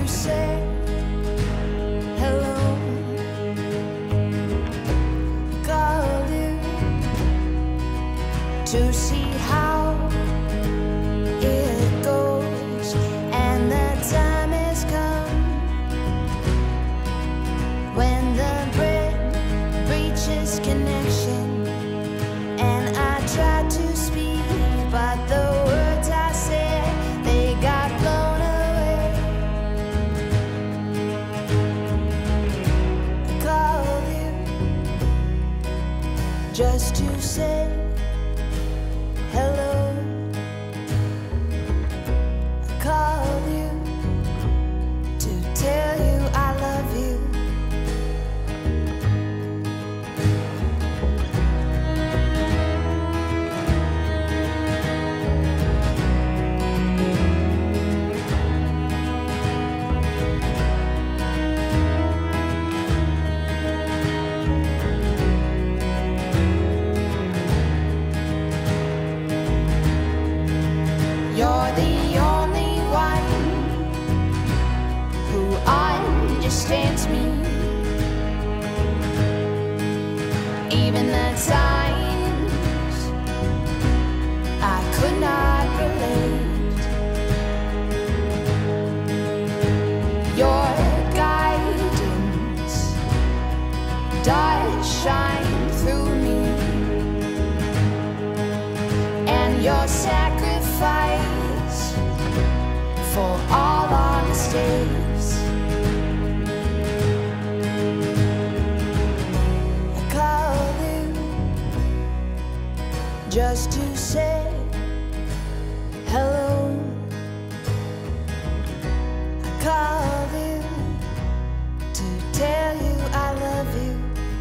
say hello. Called you to see how it goes, and the time has come when the bread reaches connection, and I tried to speak, but the words I said, they got blown away. I called you just to say hello. I called you to tell you I love you. You're the only one who understands me. Even the times I could not relate, your guidance does shine through me, and your sacrifice for all our mistakes. I called you just to say hello. I called you to tell you I love you.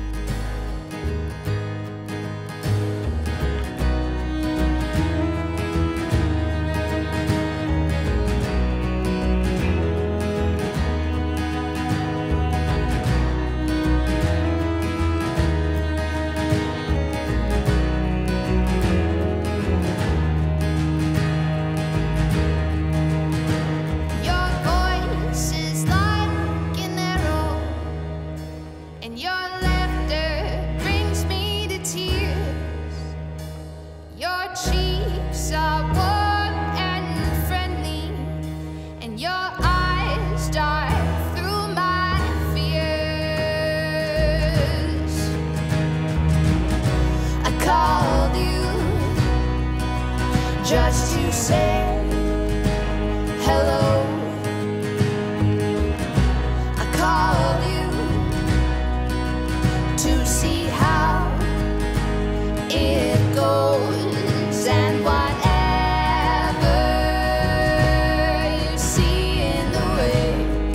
Your voice is like an arrow, and your laughter brings me to tears. Your cheeks are warm and friendly, and your eyes dart through my fears. I called you just to say hello. I called you to see how it goes, and whatever you see in the way,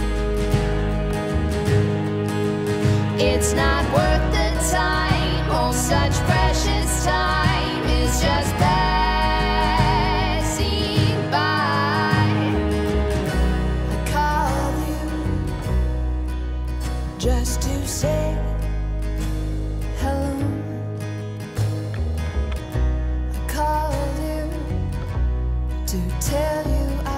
it's not worth the time. Oh, such precious time is just passing by. I called you just to say hello. I called you to tell you I